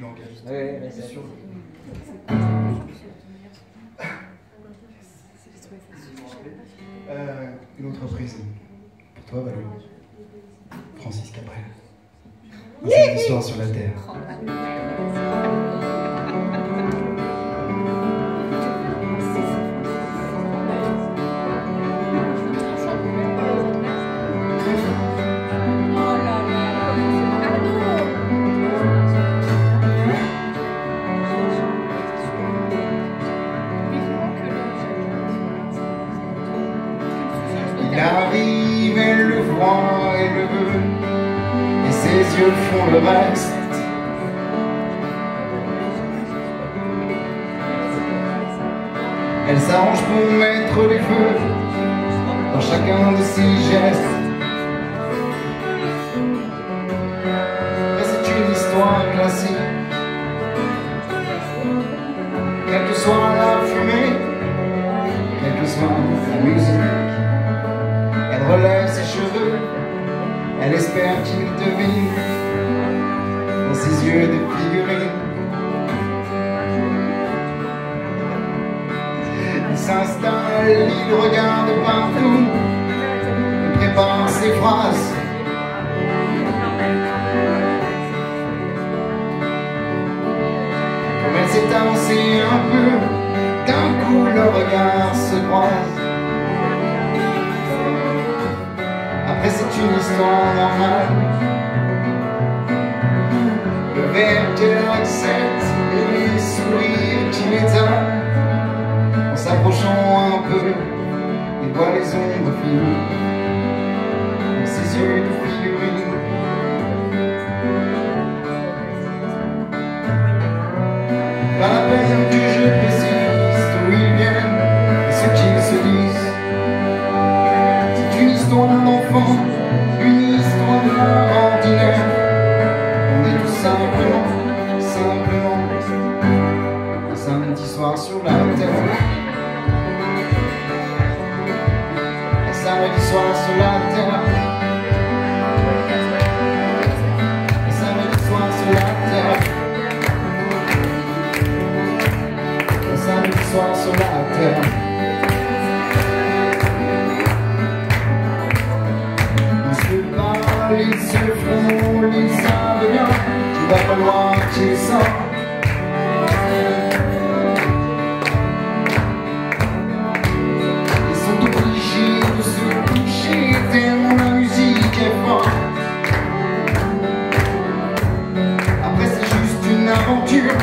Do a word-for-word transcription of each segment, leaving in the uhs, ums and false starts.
langage. Oui, oui, c'est sûr. Euh, une autre prise. Pour toi, Valou. Francis Cabrel. Un samedi soir sur la terre. Il arrive, elle le voit, elle le veut, et ses yeux font le reste. Elle s'arrange pour mettre les feux dans chacun de ses gestes. Et c'est une histoire classique, quelle que soit la fumée, quelle que soit la musique. Elle relève ses cheveux, elle espère qu'il devine dans ses yeux des figurines. Il s'installe, il regarde partout, il prépare ses phrases. Comme elle s'est avancée un peu, d'un coup le regard se croise. Après c'est une histoire normale, le verre qu'elle accepte et les sourires qui l'éteignent. En s'approchant un peu, il voit les ombres filer dans ses yeux de figurine. Pas la peine que je précise d'où ils viennent et ce qu'ils se disent. C'est une histoire d'enfant, une histoire ordinaire. On est tout simplement, simplement un samedi soir sur la terre. Un samedi soir sur la terre. Un samedi soir sur la terre. Un samedi soir sur la terre. Ils se font, ils savent bien qu'il va falloir qu'ils sortent. Ils sont obligés de se coucher tellement la musique est forte. Après c'est juste une aventure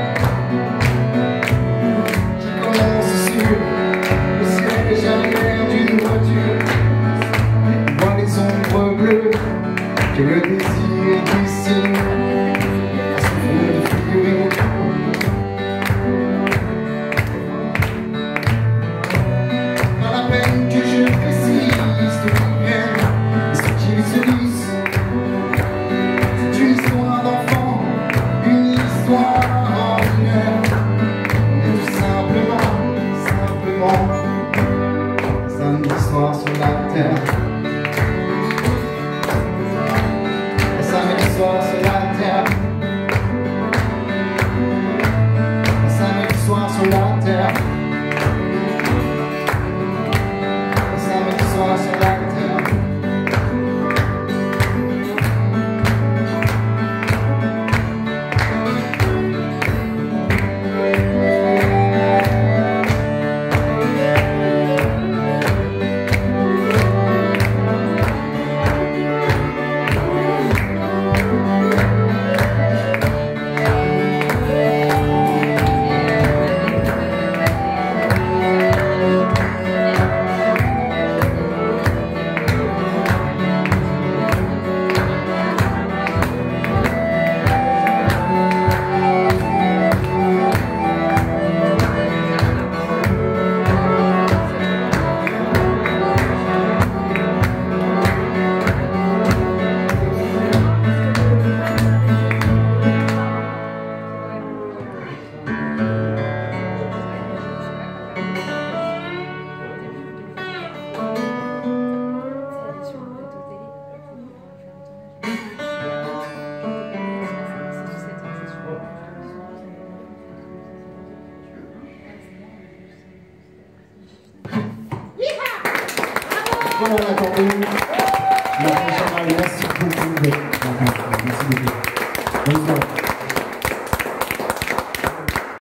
qui commence sur le siège arrière d'une voiture. On voit les ombres bleues que le désir dessine à son fond de figurine. Pas la peine que je précise d'où ils viennent et ce qu'ils se disent. C'est une histoire d'enfant, une histoire qu'on en attendait. Merci beaucoup. Merci beaucoup. Bonne soirée.